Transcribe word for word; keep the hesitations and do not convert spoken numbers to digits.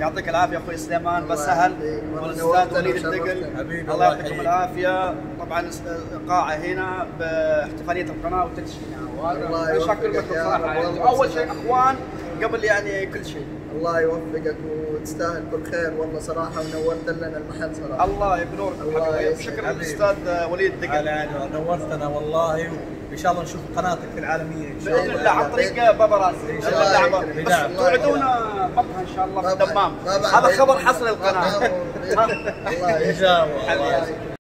يعطيك العافيه اخوي سليمان بسهل والاستاذ وليد الدقل، الله يعطيكم العافيه. طبعا قاعه هنا باحتفاليه القناه وتدشينها، نشكر لكم صراحه يعني. اول شيء اخوان قبل يعني كل شيء. الله يوفقك وتستاهل كل خير والله صراحه، ونورت لنا المحل صراحه. الله يبنورك حبيبي. شكرا للاستاذ وليد الدقل. نورتنا والله، وان شاء الله نشوف قناتك في العالميه ان شاء الله باذن الله عن طريق بابا راسي ان شاء الله. بس توعدونا بطها ان شاء الله في الدمام، هذا خبر حصري القناه. الله ان شاء الله.